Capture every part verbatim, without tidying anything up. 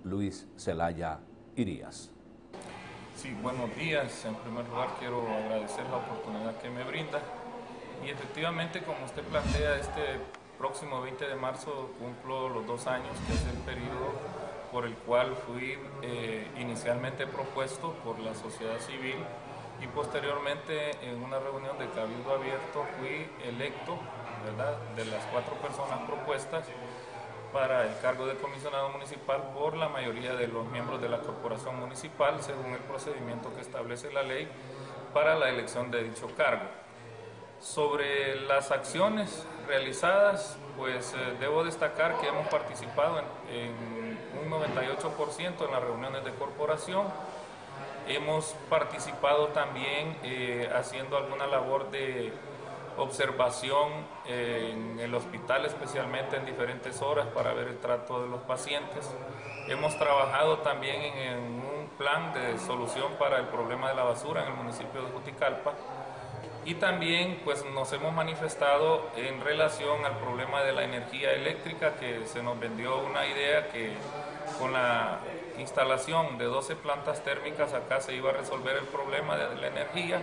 Luis Zelaya Irías. Sí, buenos días. En primer lugar quiero agradecer la oportunidad que me brinda y efectivamente, como usted plantea, este próximo veinte de marzo cumplo los dos años, que es el periodo por el cual fui eh, inicialmente propuesto por la sociedad civil y posteriormente en una reunión de cabildo abierto fui electo, ¿verdad?, de las cuatro personas propuestas para el cargo de comisionado municipal por la mayoría de los miembros de la corporación municipal según el procedimiento que establece la ley para la elección de dicho cargo. Sobre las acciones realizadas, pues eh, debo destacar que hemos participado en, en un noventa y ocho por ciento en las reuniones de corporación. Hemos participado también eh, haciendo alguna labor de observación eh, en el hospital, especialmente en diferentes horas para ver el trato de los pacientes. Hemos trabajado también en, en un plan de solución para el problema de la basura en el municipio de Juticalpa. Y también pues nos hemos manifestado en relación al problema de la energía eléctrica, que se nos vendió una idea que con la instalación de doce plantas térmicas acá se iba a resolver el problema de la energía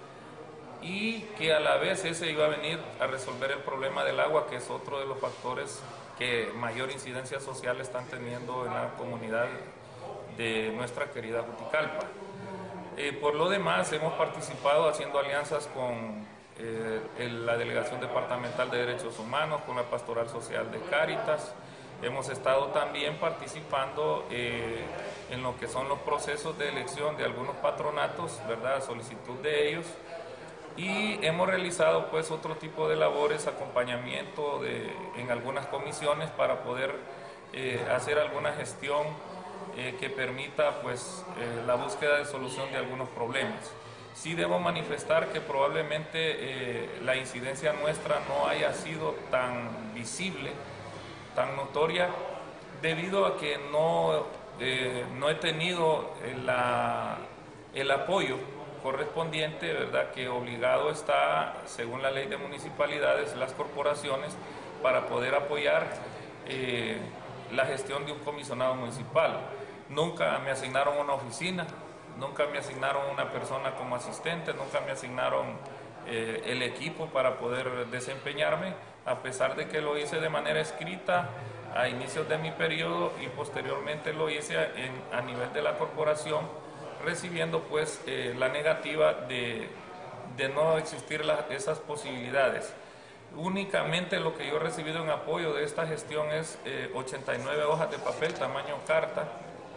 y que a la vez ese iba a venir a resolver el problema del agua, que es otro de los factores que mayor incidencia social están teniendo en la comunidad de nuestra querida Juticalpa. Eh, por lo demás, hemos participado haciendo alianzas con eh, el, la Delegación Departamental de Derechos Humanos, con la Pastoral Social de Cáritas. Hemos estado también participando eh, en lo que son los procesos de elección de algunos patronatos, ¿verdad?, a solicitud de ellos. Y hemos realizado pues otro tipo de labores, acompañamiento de, en algunas comisiones para poder eh, hacer alguna gestión Eh, que permita pues eh, la búsqueda de solución de algunos problemas. Sí debo manifestar que probablemente eh, la incidencia nuestra no haya sido tan visible, tan notoria, debido a que no, eh, no he tenido la, el apoyo correspondiente, ¿verdad?, que obligado está, según la ley de municipalidades, las corporaciones para poder apoyar eh, la gestión de un comisionado municipal. Nunca me asignaron una oficina, nunca me asignaron una persona como asistente, nunca me asignaron eh, el equipo para poder desempeñarme, a pesar de que lo hice de manera escrita a inicios de mi periodo y posteriormente lo hice en, a nivel de la corporación, recibiendo pues eh, la negativa de, de no existir la, esas posibilidades. Únicamente lo que yo he recibido en apoyo de esta gestión es eh, ochenta y nueve hojas de papel tamaño carta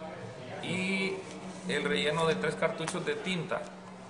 y el relleno de tres cartuchos de tinta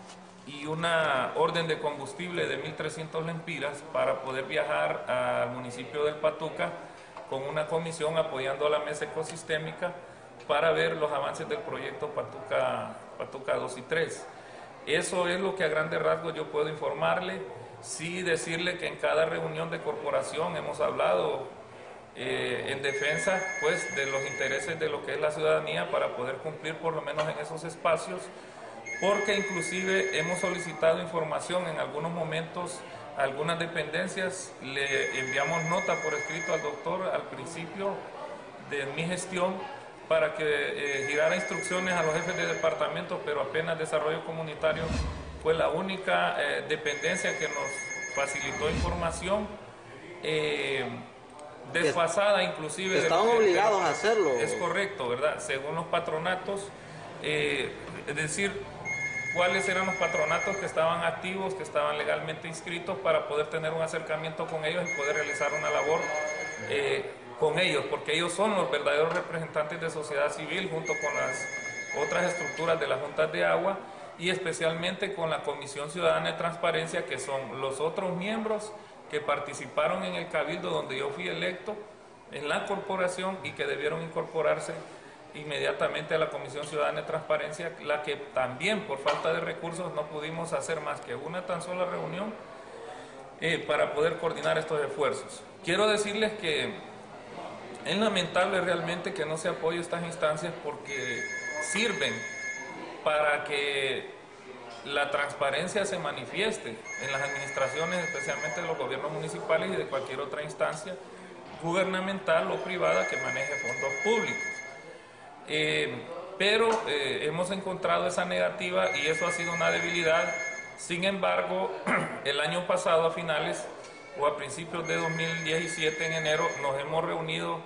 y una orden de combustible de mil trescientas lempiras para poder viajar al municipio del Patuca con una comisión apoyando a la mesa ecosistémica para ver los avances del proyecto Patuca, Patuca dos y tres. Eso es lo que a grandes rasgos yo puedo informarle. Sí decirle que en cada reunión de corporación hemos hablado eh, en defensa pues, de los intereses de lo que es la ciudadanía para poder cumplir por lo menos en esos espacios, porque inclusive hemos solicitado información en algunos momentos a algunas dependencias, le enviamos nota por escrito al doctor al principio de mi gestión para que eh, girara instrucciones a los jefes de departamento, pero apenas Desarrollo Comunitario fue la única eh, dependencia que nos facilitó información eh, desfasada inclusive. Estaban de, obligados de, de, a hacerlo. Es correcto, ¿verdad? Según los patronatos, eh, es decir, cuáles eran los patronatos que estaban activos, que estaban legalmente inscritos para poder tener un acercamiento con ellos y poder realizar una labor eh, con ellos, porque ellos son los verdaderos representantes de sociedad civil junto con las otras estructuras de las juntas de agua y especialmente con la Comisión Ciudadana de Transparencia, que son los otros miembros que participaron en el cabildo donde yo fui electo en la corporación y que debieron incorporarse inmediatamente a la Comisión Ciudadana de Transparencia, la que también por falta de recursos no pudimos hacer más que una tan sola reunión eh, para poder coordinar estos esfuerzos. Quiero decirles que es lamentable realmente que no se apoye estas instancias porque sirven para que la transparencia se manifieste en las administraciones, especialmente de los gobiernos municipales y de cualquier otra instancia gubernamental o privada que maneje fondos públicos. eh, pero eh, hemos encontrado esa negativa y eso ha sido una debilidad. Sin embargo, el año pasado a finales o a principios de dos mil diecisiete, en enero, nos hemos reunido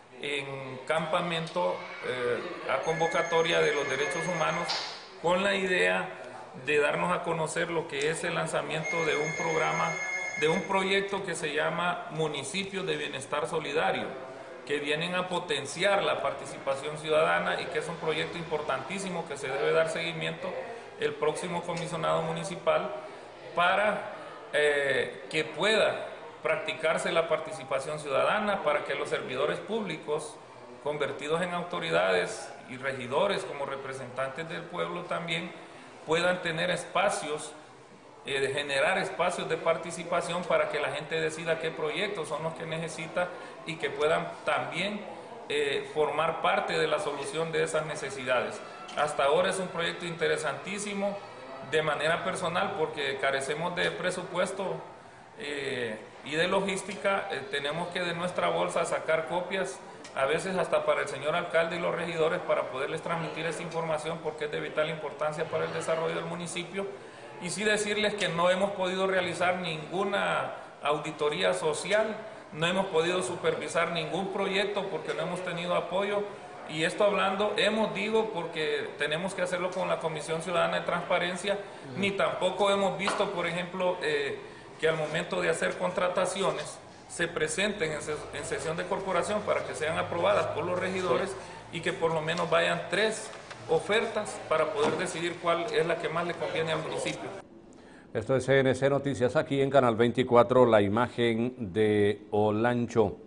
en campamento eh, a convocatoria de los derechos humanos con la idea de darnos a conocer lo que es el lanzamiento de un programa, de un proyecto que se llama Municipios de Bienestar Solidario, que vienen a potenciar la participación ciudadana y que es un proyecto importantísimo que se debe dar seguimiento el próximo comisionado municipal para eh, que pueda practicarse la participación ciudadana, para que los servidores públicos convertidos en autoridades y regidores como representantes del pueblo también puedan tener espacios, eh, de generar espacios de participación para que la gente decida qué proyectos son los que necesita y que puedan también eh, formar parte de la solución de esas necesidades. Hasta ahora es un proyecto interesantísimo de manera personal porque carecemos de presupuesto eh, y de logística, eh, tenemos que de nuestra bolsa sacar copias, a veces hasta para el señor alcalde y los regidores, para poderles transmitir esta información porque es de vital importancia para el desarrollo del municipio. Y sí decirles que no hemos podido realizar ninguna auditoría social, no hemos podido supervisar ningún proyecto porque no hemos tenido apoyo. Y esto hablando, hemos digo porque tenemos que hacerlo con la Comisión Ciudadana de Transparencia, uh-huh. Ni tampoco hemos visto, por ejemplo, eh, que al momento de hacer contrataciones se presenten en, ses en sesión de corporación para que sean aprobadas por los regidores y que por lo menos vayan tres ofertas para poder decidir cuál es la que más le conviene al municipio. Esto es C N C Noticias, aquí en Canal veinticuatro, la imagen de Olancho.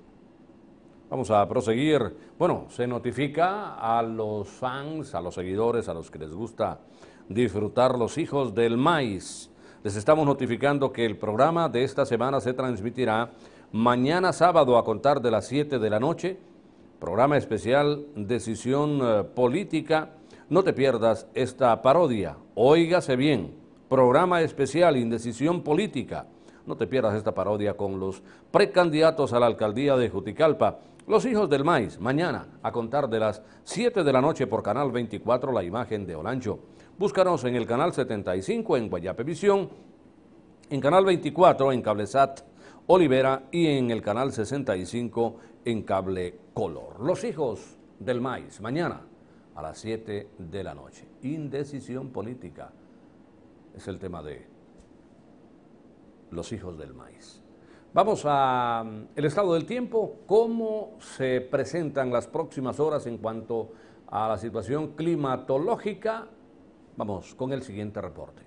Vamos a proseguir. Bueno, se notifica a los fans, a los seguidores, a los que les gusta disfrutar los hijos del maíz. Les estamos notificando que el programa de esta semana se transmitirá mañana sábado a contar de las siete de la noche. Programa especial Decisión eh, Política. No te pierdas esta parodia. Óigase bien. Programa especial Indecisión Política. No te pierdas esta parodia con los precandidatos a la alcaldía de Juticalpa. Los hijos del maíz, mañana a contar de las siete de la noche por Canal veinticuatro, la imagen de Olancho. Búscanos en el Canal setenta y cinco en Guayapevisión, en Canal veinticuatro en Cablesat Olivera y en el Canal sesenta y cinco en Cable Color. Los hijos del maíz, mañana a las siete de la noche. Indecisión política es el tema de los hijos del maíz. Vamos a el estado del tiempo, cómo se presentan las próximas horas en cuanto a la situación climatológica. Vamos con el siguiente reporte.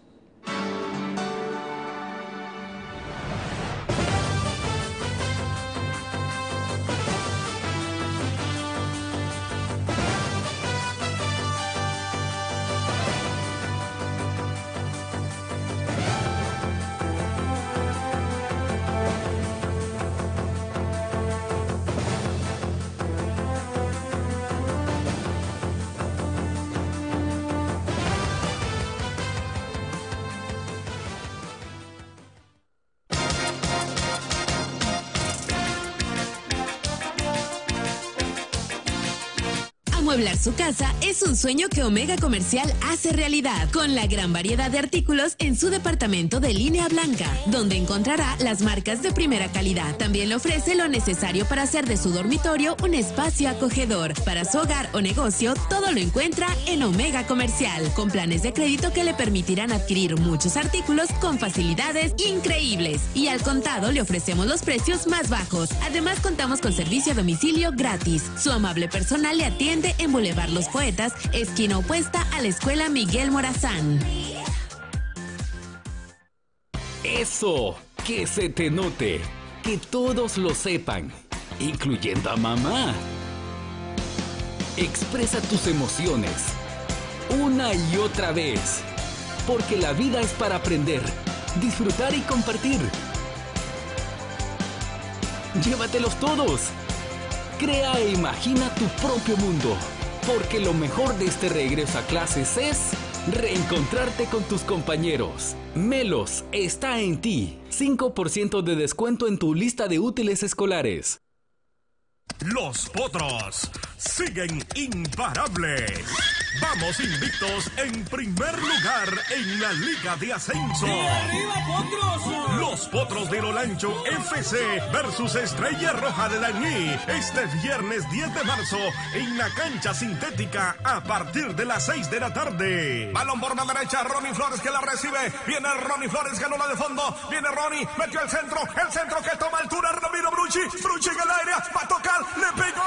Amueblar su casa es un sueño que Omega Comercial hace realidad, con la gran variedad de artículos en su departamento de línea blanca, donde encontrará las marcas de primera calidad. También le ofrece lo necesario para hacer de su dormitorio un espacio acogedor. Para su hogar o negocio, todo lo encuentra en Omega Comercial, con planes de crédito que le permitirán adquirir muchos artículos con facilidades increíbles. Y al contado le ofrecemos los precios más bajos. Además, contamos con servicio a domicilio gratis. Su amable personal le atiende en Boulevard Los Poetas, esquina opuesta a la Escuela Miguel Morazán. Eso, que se te note, que todos lo sepan, incluyendo a mamá. Expresa tus emociones, una y otra vez, porque la vida es para aprender, disfrutar y compartir. Llévatelos todos. Crea e imagina tu propio mundo, porque lo mejor de este regreso a clases es reencontrarte con tus compañeros. Melos está en ti. cinco por ciento de descuento en tu lista de útiles escolares. Los Potros, siguen imparables. Vamos invictos en primer lugar en la Liga de Ascenso. ¡Y arriba, Potros! Los Potros de Olancho F C versus Estrella Roja de Laní. Este viernes diez de marzo en la cancha sintética a partir de las seis de la tarde. Balón por la derecha, Ronnie Flores que la recibe. Viene Ronnie Flores, ganó la de fondo. Viene Ronnie, metió el centro. El centro que toma altura, Ramiro Brucci. Brucci en el aire, va a tocar, le pegó.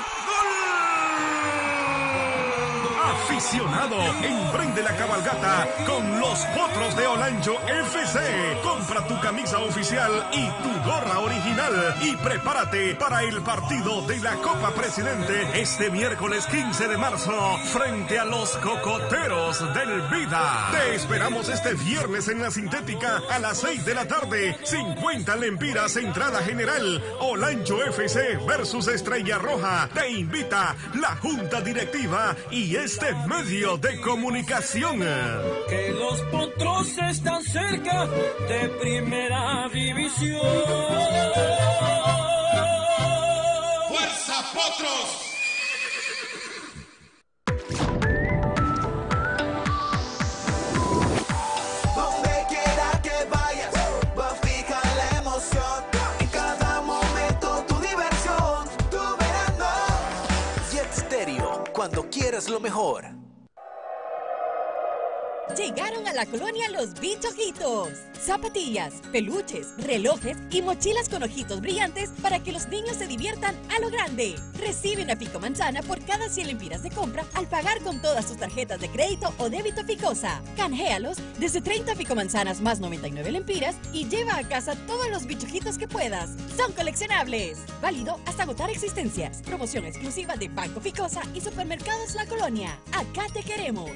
¡Gol! Aficionado, emprende la cabalgata con los Potros de Olancho F C. Compra tu camisa oficial y tu gorra original y prepárate para el partido de la Copa Presidente este miércoles quince de marzo frente a los Cocoteros del Vida. Te esperamos este viernes en la sintética a las seis de la tarde. cincuenta lempiras entrada general. Olancho F C versus Estrella Roja. Te invita la Junta Directiva y este medio de comunicación. Que los Potros están cerca de primera división. ¡Fuerza, Potros! Donde quiera que vayas, va a fijar la emoción. En cada momento tu diversión, tu verano. Jet Stereo, cuando quieras lo mejor. Llegaron a la colonia los bichojitos. Zapatillas, peluches, relojes y mochilas con ojitos brillantes para que los niños se diviertan a lo grande. Recibe una pico manzana por cada cien lempiras de compra al pagar con todas sus tarjetas de crédito o débito Ficosa. Canjealos desde treinta pico manzanas más noventa y nueve lempiras y lleva a casa todos los bichojitos que puedas. Son coleccionables. Válido hasta agotar existencias. Promoción exclusiva de Banco Ficosa y Supermercados La Colonia. Acá te queremos.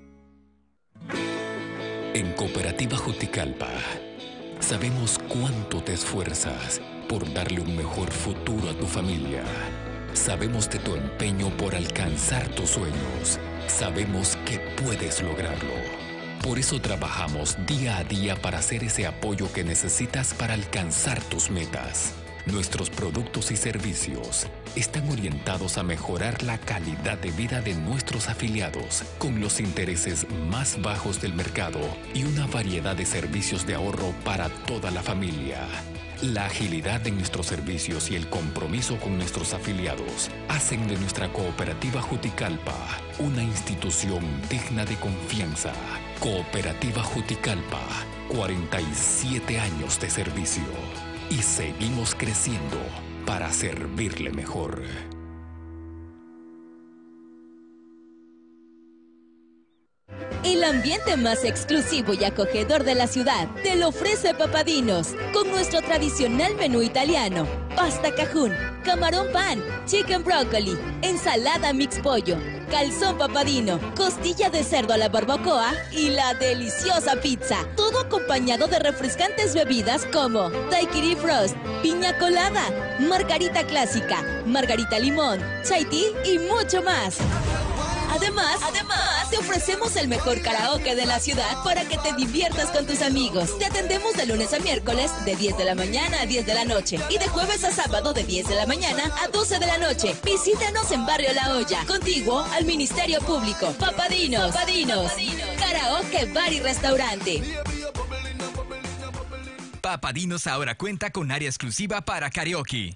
En Cooperativa Juticalpa sabemos cuánto te esfuerzas por darle un mejor futuro a tu familia. Sabemos de tu empeño por alcanzar tus sueños. Sabemos que puedes lograrlo. Por eso trabajamos día a día para hacer ese apoyo que necesitas para alcanzar tus metas. Nuestros productos y servicios están orientados a mejorar la calidad de vida de nuestros afiliados con los intereses más bajos del mercado y una variedad de servicios de ahorro para toda la familia. La agilidad en nuestros servicios y el compromiso con nuestros afiliados hacen de nuestra Cooperativa Juticalpa una institución digna de confianza. Cooperativa Juticalpa, cuarenta y siete años de servicio. Y seguimos creciendo para servirle mejor. El ambiente más exclusivo y acogedor de la ciudad te lo ofrece Papadinos, con nuestro tradicional menú italiano, pasta cajún, camarón pan, chicken broccoli, ensalada mix pollo, calzón papadino, costilla de cerdo a la barbacoa y la deliciosa pizza. Todo acompañado de refrescantes bebidas como daiquiri frost, piña colada, margarita clásica, margarita limón, chai tea y mucho más. Además, además, te ofrecemos el mejor karaoke de la ciudad para que te diviertas con tus amigos. Te atendemos de lunes a miércoles de diez de la mañana a diez de la noche y de jueves a sábado de diez de la mañana a doce de la noche. Visítanos en Barrio La Hoya, contiguo al Ministerio Público. Papadinos, Papadinos, karaoke, bar y restaurante. Papadinos ahora cuenta con área exclusiva para karaoke.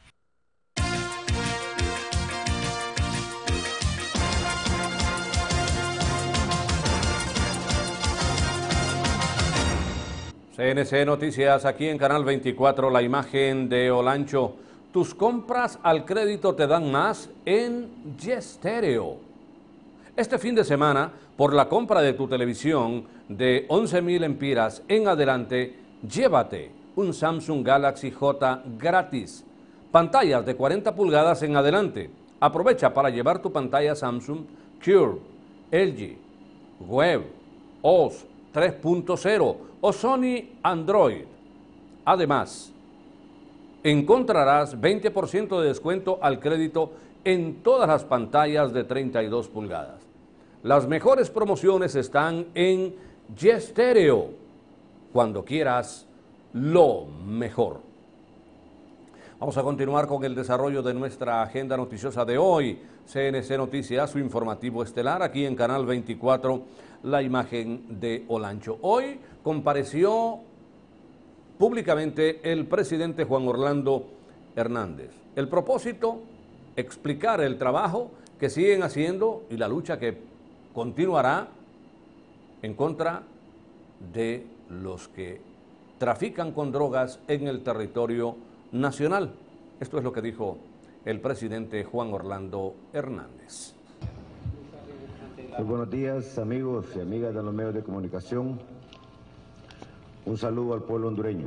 C N C Noticias, aquí en Canal veinticuatro, la imagen de Olancho. Tus compras al crédito te dan más en Jet Stereo. Este fin de semana, por la compra de tu televisión de once mil lempiras en adelante, llévate un Samsung Galaxy J gratis. Pantallas de cuarenta pulgadas en adelante. Aprovecha para llevar tu pantalla Samsung Curve, L G, Web, O S tres punto cero o Sony Android. Además, encontrarás veinte por ciento de descuento al crédito en todas las pantallas de treinta y dos pulgadas. Las mejores promociones están en Jet Stereo, cuando quieras lo mejor. Vamos a continuar con el desarrollo de nuestra agenda noticiosa de hoy. C N C Noticias, su informativo estelar, aquí en Canal veinticuatro, la imagen de Olancho. Hoy compareció públicamente el presidente Juan Orlando Hernández. El propósito, explicar el trabajo que siguen haciendo y la lucha que continuará en contra de los que trafican con drogas en el territorio nacional. Esto es lo que dijo el presidente Juan Orlando Hernández. Muy buenos días, amigos y amigas de los medios de comunicación. Un saludo al pueblo hondureño.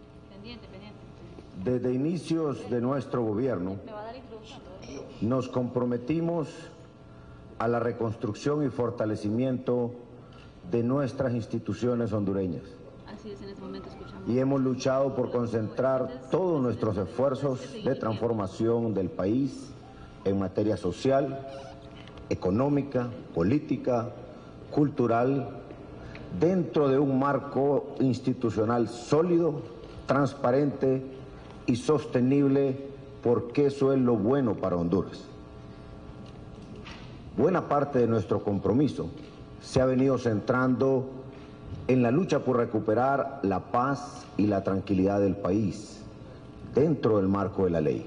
Desde inicios de nuestro gobierno, nos comprometimos a la reconstrucción y fortalecimiento de nuestras instituciones hondureñas. Así es, en este momento escuchamos. Y hemos luchado por concentrar todos nuestros esfuerzos de transformación del país en materia social, económica, política, cultural, dentro de un marco institucional sólido, transparente y sostenible, porque eso es lo bueno para Honduras. Buena parte de nuestro compromiso se ha venido centrando en la lucha por recuperar la paz y la tranquilidad del país dentro del marco de la ley,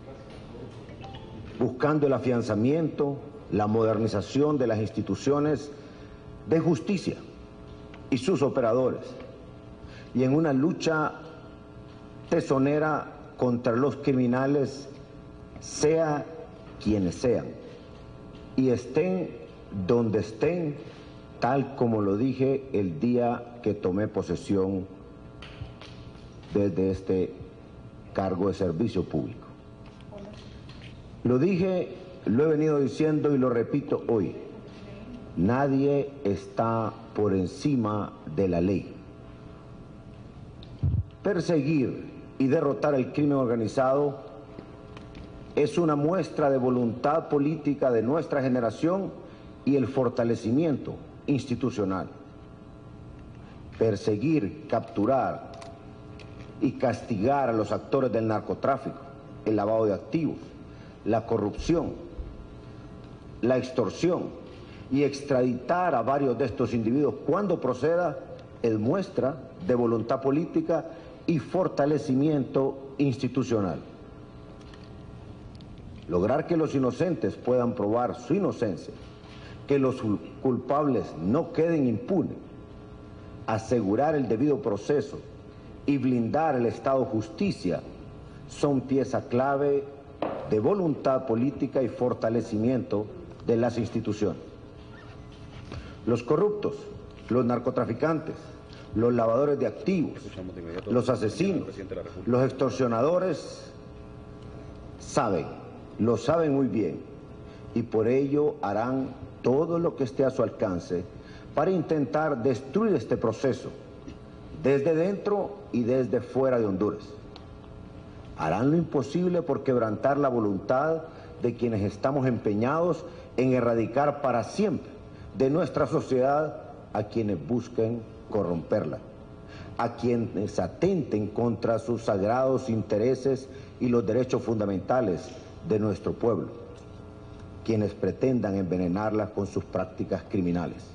buscando el afianzamiento, la modernización de las instituciones de justicia y sus operadores, y en una lucha tesonera contra los criminales, sea quienes sean, y estén donde estén, tal como lo dije el día que tomé posesión desde este cargo de servicio público. Lo dije, lo he venido diciendo y lo repito hoy: nadie está por encima de la ley. Perseguir y derrotar el crimen organizado es una muestra de voluntad política de nuestra generación y el fortalecimiento institucional. Perseguir, capturar y castigar a los actores del narcotráfico, el lavado de activos, la corrupción, la extorsión y extraditar a varios de estos individuos cuando proceda es muestra de voluntad política y fortalecimiento institucional. Lograr que los inocentes puedan probar su inocencia, que los culpables no queden impunes, asegurar el debido proceso y blindar el Estado de Justicia son pieza clave de voluntad política y fortalecimiento de las instituciones. Los corruptos, los narcotraficantes, los lavadores de activos, los asesinos, los extorsionadores saben, lo saben muy bien, y por ello harán todo lo que esté a su alcance para intentar destruir este proceso desde dentro y desde fuera de Honduras. Harán lo imposible por quebrantar la voluntad de quienes estamos empeñados en erradicar para siempre de nuestra sociedad a quienes busquen corromperla, a quienes atenten contra sus sagrados intereses y los derechos fundamentales de nuestro pueblo, quienes pretendan envenenarla con sus prácticas criminales.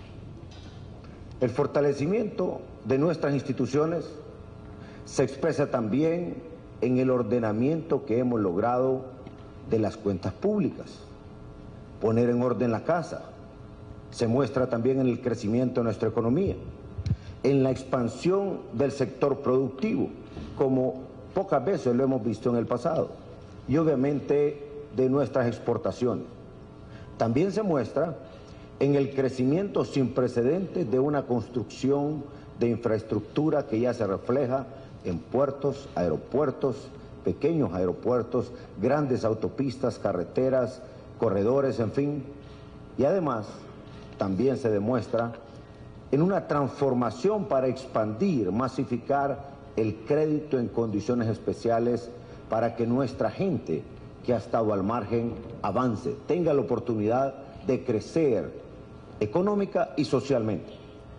El fortalecimiento de nuestras instituciones se expresa también en el ordenamiento que hemos logrado de las cuentas públicas. Poner en orden la casa se muestra también en el crecimiento de nuestra economía, en la expansión del sector productivo, como pocas veces lo hemos visto en el pasado, y obviamente de nuestras exportaciones. También se muestra en el crecimiento sin precedentes de una construcción de infraestructura que ya se refleja en puertos, aeropuertos, pequeños aeropuertos, grandes autopistas, carreteras, corredores, en fin. Y además también se demuestra en una transformación para expandir, masificar el crédito en condiciones especiales para que nuestra gente que ha estado al margen avance, tenga la oportunidad de crecer económica y socialmente.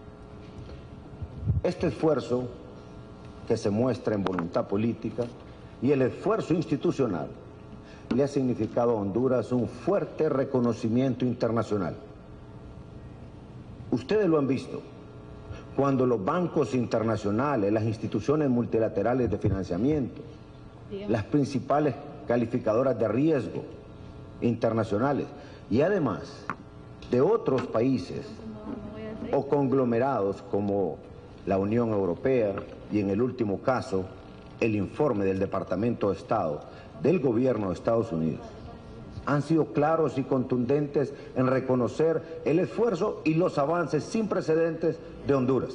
Este esfuerzo que se muestra en voluntad política y el esfuerzo institucional le ha significado a Honduras un fuerte reconocimiento internacional. Ustedes lo han visto, cuando los bancos internacionales, las instituciones multilaterales de financiamiento, las principales calificadoras de riesgo internacionales y además de otros países o conglomerados como la Unión Europea y en el último caso el informe del Departamento de Estado del Gobierno de Estados Unidos, han sido claros y contundentes en reconocer el esfuerzo y los avances sin precedentes de Honduras.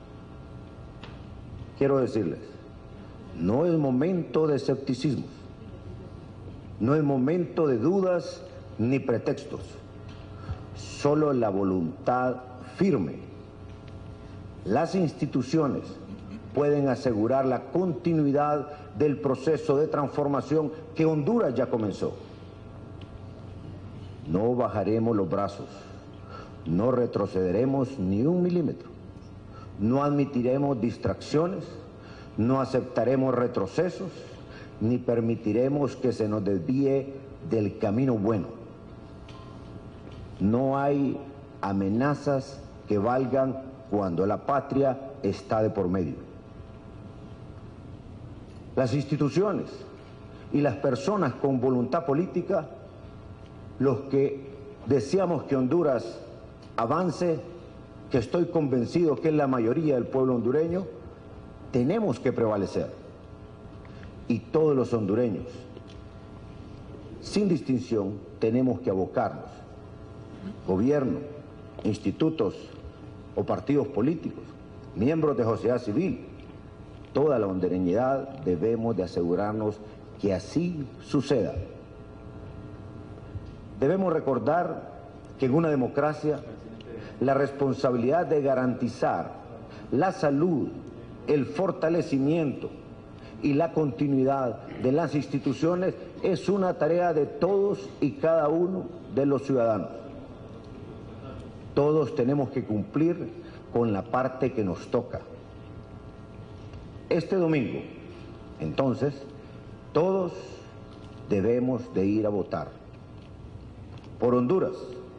Quiero decirles, no es momento de escepticismo, no es momento de dudas ni pretextos, solo la voluntad firme. Las instituciones pueden asegurar la continuidad del proceso de transformación que Honduras ya comenzó. No bajaremos los brazos, no retrocederemos ni un milímetro, no admitiremos distracciones, no aceptaremos retrocesos, ni permitiremos que se nos desvíe del camino bueno. No hay amenazas que valgan cuando la patria está de por medio. Las instituciones y las personas con voluntad política, los que deseamos que Honduras avance, que estoy convencido que es la mayoría del pueblo hondureño, tenemos que prevalecer. Y todos los hondureños, sin distinción, tenemos que abocarnos. Gobierno, institutos o partidos políticos, miembros de sociedad civil, toda la hondureñidad debemos de asegurarnos que así suceda. Debemos recordar que en una democracia la responsabilidad de garantizar la salud, el fortalecimiento y la continuidad de las instituciones es una tarea de todos y cada uno de los ciudadanos. Todos tenemos que cumplir con la parte que nos toca. Este domingo, entonces, todos debemos de ir a votar. Por Honduras,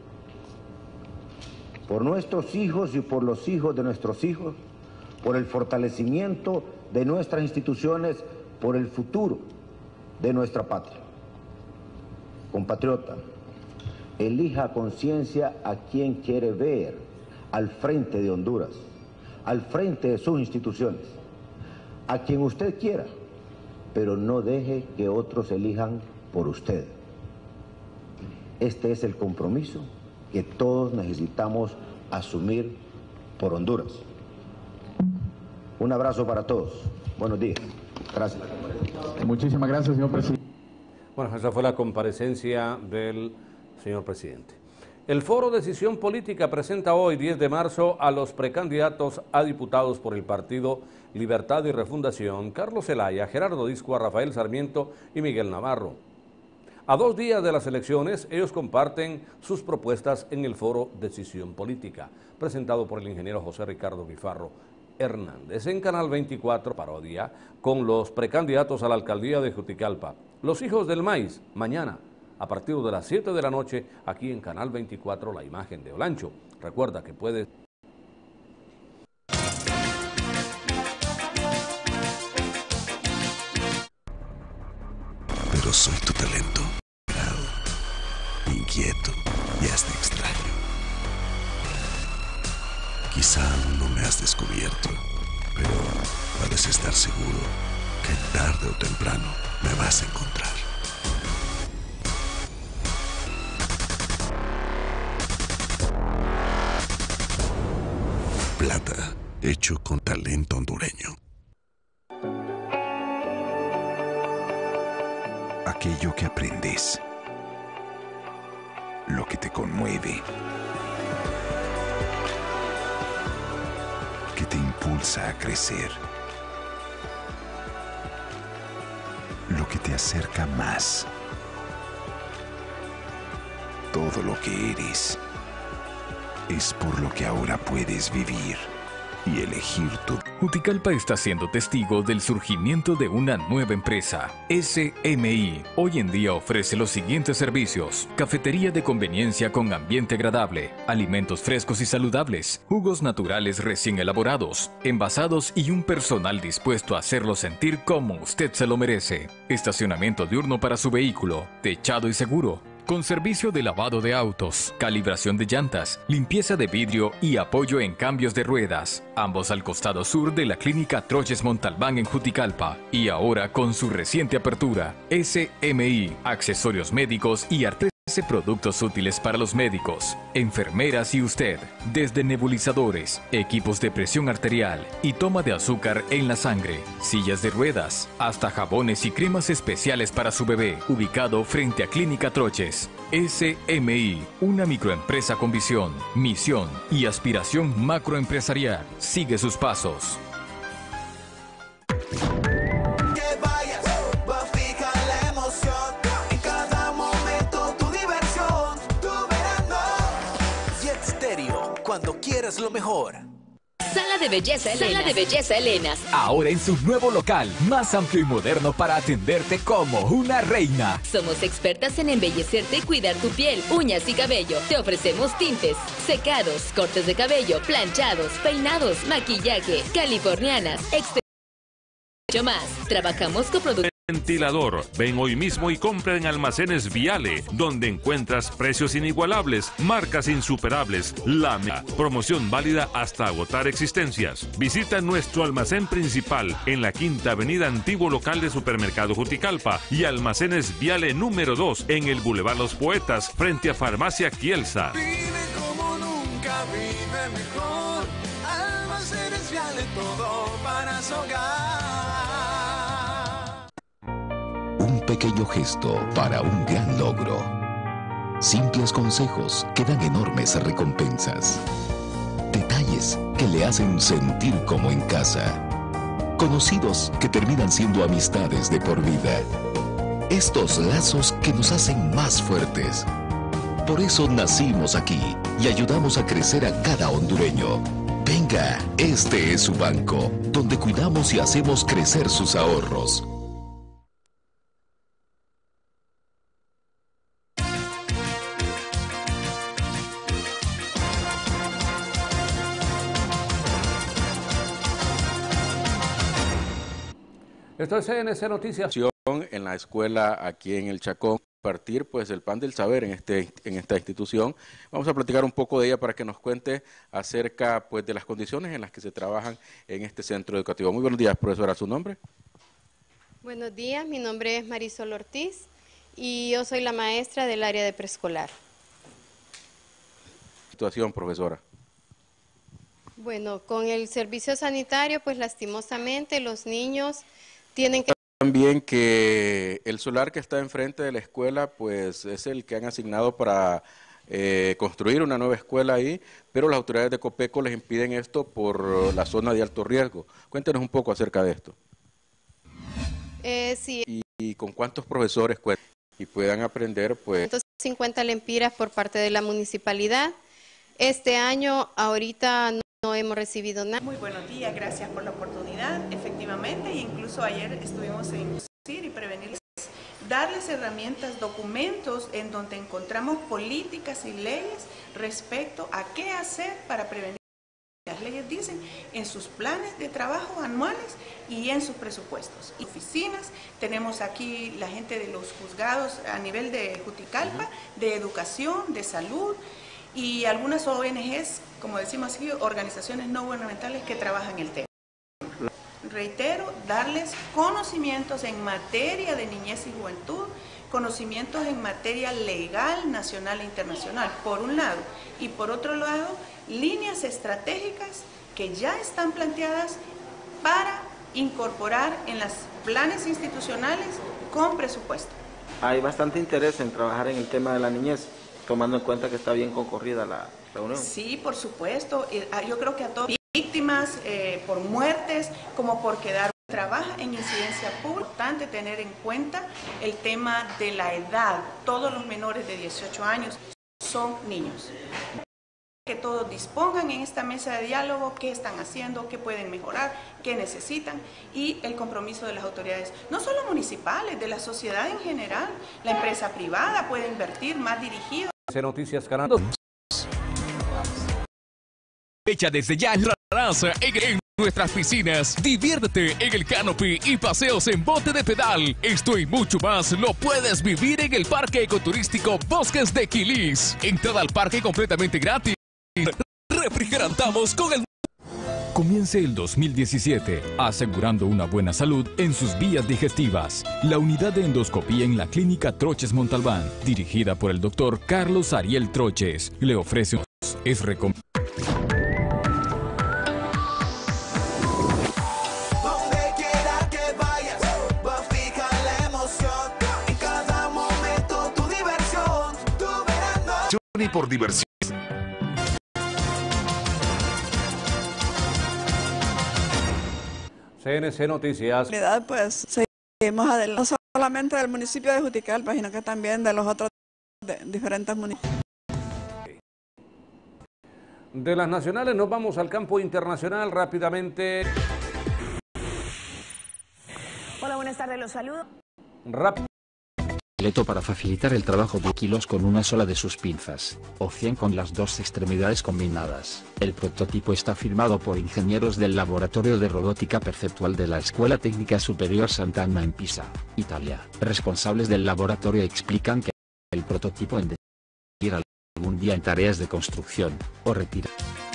por nuestros hijos y por los hijos de nuestros hijos, por el fortalecimiento de nuestras instituciones, por el futuro de nuestra patria. Compatriota, elija a conciencia a quien quiere ver al frente de Honduras, al frente de sus instituciones, a quien usted quiera, pero no deje que otros elijan por usted. Este es el compromiso que todos necesitamos asumir por Honduras. Un abrazo para todos. Buenos días. Gracias. Muchísimas gracias, señor presidente. Bueno, esa fue la comparecencia del señor presidente. El Foro Decisión Política presenta hoy, diez de marzo, a los precandidatos a diputados por el Partido Libertad y Refundación, Carlos Zelaya, Gerardo Discoa, Rafael Sarmiento y Miguel Navarro. A dos días de las elecciones, ellos comparten sus propuestas en el Foro Decisión Política, presentado por el ingeniero José Ricardo Guifarro Hernández. En Canal veinticuatro, parodia con los precandidatos a la alcaldía de Juticalpa. Los hijos del maíz, mañana, a partir de las siete de la noche, aquí en Canal veinticuatro, la imagen de Olancho. Recuerda que puedes... Pero soy tu talento, inquieto y hasta extraño. Quizá aún no me has descubierto, pero puedes estar seguro que tarde o temprano me vas a encontrar. Plata, hecho con talento hondureño. Aquello que aprendes, lo que te conmueve, que te impulsa a crecer, lo que te acerca más, todo lo que eres, es por lo que ahora puedes vivir. y elegir tu... Juticalpa está siendo testigo del surgimiento de una nueva empresa, S M I. Hoy en día ofrece los siguientes servicios: cafetería de conveniencia con ambiente agradable, alimentos frescos y saludables, jugos naturales recién elaborados, envasados y un personal dispuesto a hacerlo sentir como usted se lo merece. Estacionamiento diurno para su vehículo, techado y seguro, con servicio de lavado de autos, calibración de llantas, limpieza de vidrio y apoyo en cambios de ruedas, ambos al costado sur de la clínica Troches Montalbán en Juticalpa. Y ahora con su reciente apertura, S M I, accesorios médicos y artes. Productos útiles para los médicos, enfermeras y usted, desde nebulizadores, equipos de presión arterial y toma de azúcar en la sangre, sillas de ruedas, hasta jabones y cremas especiales para su bebé, ubicado frente a Clínica Troches. S M I, una microempresa con visión, misión y aspiración macroempresarial. Sigue sus pasos. Cuando quieras lo mejor. Sala de Belleza Elenas. Sala de Belleza Elenas. Ahora en su nuevo local, más amplio y moderno para atenderte como una reina. Somos expertas en embellecerte y cuidar tu piel, uñas y cabello. Te ofrecemos tintes, secados, cortes de cabello, planchados, peinados, maquillaje, californianas, extensiones y mucho más. Trabajamos con productos. Ventilador. Ven hoy mismo y compra en Almacenes Viale, donde encuentras precios inigualables, marcas insuperables. La promoción válida hasta agotar existencias. Visita nuestro almacén principal en la Quinta Avenida, antiguo local de Supermercado Juticalpa, y Almacenes Viale número dos en el Boulevard Los Poetas, frente a Farmacia Kielsa. Vive como nunca, vive mejor. Almacenes Viale, todo para su hogar. Un pequeño gesto para un gran logro. Simples consejos que dan enormes recompensas. Detalles que le hacen sentir como en casa. Conocidos que terminan siendo amistades de por vida. Estos lazos que nos hacen más fuertes. Por eso nacimos aquí y ayudamos a crecer a cada hondureño. Venga, este es su banco, donde cuidamos y hacemos crecer sus ahorros. Esto es C N C Noticias. En la escuela aquí en el Chacón, partir pues el pan del saber en este en esta institución. Vamos a platicar un poco de ella para que nos cuente acerca pues de las condiciones en las que se trabajan en este centro educativo. Muy buenos días, profesora. ¿Su nombre? Buenos días, mi nombre es Marisol Ortiz y yo soy la maestra del área de preescolar. Situación, profesora. Bueno, con el servicio sanitario, pues lastimosamente los niños tienen que... También que el solar que está enfrente de la escuela, pues es el que han asignado para eh, construir una nueva escuela ahí, pero las autoridades de Copeco les impiden esto por la zona de alto riesgo. Cuéntenos un poco acerca de esto. Eh, sí. Y, y con cuántos profesores cuentan y puedan aprender, pues... ciento cincuenta lempiras por parte de la municipalidad. Este año, ahorita no... No hemos recibido nada. Muy buenos días, gracias por la oportunidad. Efectivamente, e incluso ayer estuvimos en y prevenir, darles herramientas, documentos en donde encontramos políticas y leyes respecto a qué hacer para prevenir. Las leyes dicen en sus planes de trabajo anuales y en sus presupuestos. Oficinas, tenemos aquí la gente de los juzgados a nivel de Juticalpa, de educación, de salud, y algunas O N Ges, como decimos aquí, organizaciones no gubernamentales que trabajan el tema. Reitero, darles conocimientos en materia de niñez y juventud, conocimientos en materia legal, nacional e internacional, por un lado, y por otro lado, líneas estratégicas que ya están planteadas para incorporar en los planes institucionales con presupuesto. Hay bastante interés en trabajar en el tema de la niñez, tomando en cuenta que está bien concurrida la reunión. Sí, por supuesto. Yo creo que a todas víctimas eh, por muertes, como por quedar, trabaja en incidencia pública. Es importante tener en cuenta el tema de la edad. Todos los menores de dieciocho años son niños. que todos dispongan en esta mesa de diálogo qué están haciendo, qué pueden mejorar, qué necesitan, y el compromiso de las autoridades, no solo municipales, de la sociedad en general. La empresa privada puede invertir más dirigido. Noticias Canal. Fecha desde ya en en nuestras piscinas. Diviértete en el canopy y paseos en bote de pedal. Esto y mucho más lo puedes vivir en el Parque Ecoturístico Bosques de Quilís. Entrada al parque completamente gratis. Refrigerantamos con el... Comience el dos mil diecisiete asegurando una buena salud en sus vías digestivas. La unidad de endoscopía en la Clínica Troches Montalbán, dirigida por el doctor Carlos Ariel Troches, le ofrece un... es recomendable. Y por diversión. C N C Noticias. Pues seguimos adelante, no solamente del municipio de Juticalpa, sino que también de los otros de diferentes municipios. De las nacionales nos vamos al campo internacional rápidamente. Hola, buenas tardes, los saludo. Rápido. Para facilitar el trabajo de kilos con una sola de sus pinzas, o cien con las dos extremidades combinadas. El prototipo está firmado por ingenieros del Laboratorio de Robótica Perceptual de la Escuela Técnica Superior Sant'Anna en Pisa, Italia. Responsables del laboratorio explican que el prototipo en ir algún día en tareas de construcción o retirar.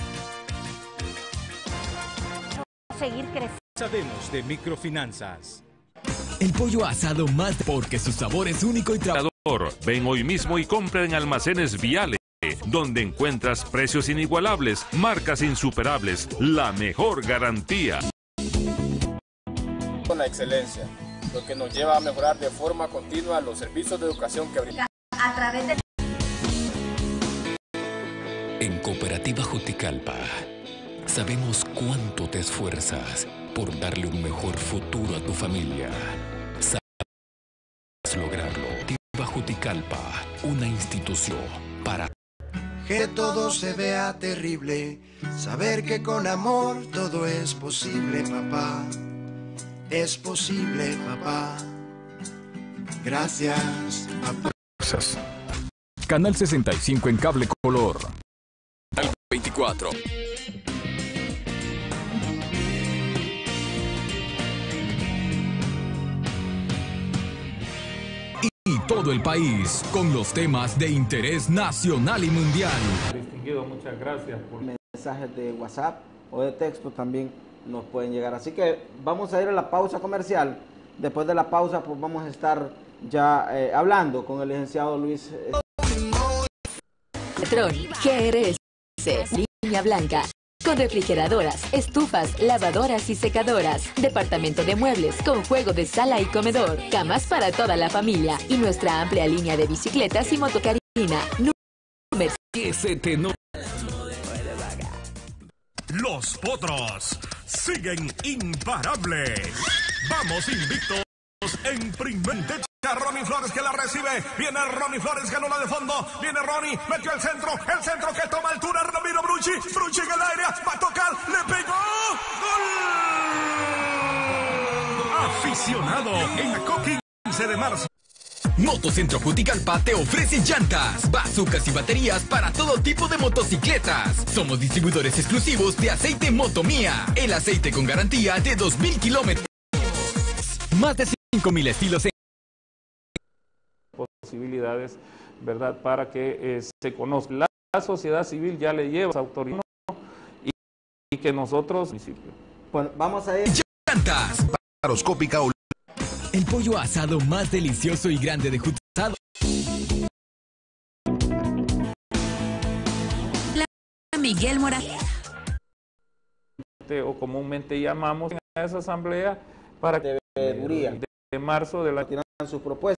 Seguir creciendo. Sabemos de microfinanzas. El pollo asado más porque su sabor es único y trabajador. Ven hoy mismo y compra en Almacenes Viale, donde encuentras precios inigualables, marcas insuperables, la mejor garantía. Con la excelencia, lo que nos lleva a mejorar de forma continua los servicios de educación que brindamos. A través de... En Cooperativa Juticalpa, sabemos cuánto te esfuerzas por darle un mejor futuro a tu familia. Sabes lograrlo. Cooperativa Juticalpa, una institución para... Que todo se vea terrible, saber que con amor todo es posible, papá. Es posible, papá. Gracias, papá. Canal sesenta y cinco en cable color. Canal veinticuatro. Y todo el país con los temas de interés nacional y mundial. Distinguido, muchas gracias por mensajes de WhatsApp o de texto también nos pueden llegar. Así que vamos a ir a la pausa comercial. Después de la pausa, pues vamos a estar ya eh, hablando con el licenciado Luis. Petron, G R S, línea blanca. Con refrigeradoras, estufas, lavadoras y secadoras. Departamento de muebles con juego de sala y comedor. Camas para toda la familia. Y nuestra amplia línea de bicicletas y motocarina. Número que se te no... Los Potros siguen imparables. Vamos invictos en primer. Ronnie Flores que la recibe, viene Ronnie Flores, ganó la de fondo, viene Ronnie, metió el centro, el centro que toma altura, Ramiro Brucci, Brucci en el aire, va a tocar, le pegó, ¡gol! Aficionado en la quince de marzo. Motocentro Juticalpa te ofrece llantas, bazucas y baterías para todo tipo de motocicletas. Somos distribuidores exclusivos de aceite Motomía, el aceite con garantía de dos mil kilómetros. Más de cinco mil estilos en posibilidades, ¿verdad? Para que eh, se conozca. La, la sociedad civil ya le lleva a autoridad y, y que nosotros... Bueno, vamos a ir... Llantas. Paroscópica. El pollo asado más delicioso y grande de Juticalpa. Miguel Morales. O comúnmente llamamos a esa asamblea para que de, de marzo de la tiran sus propuestas.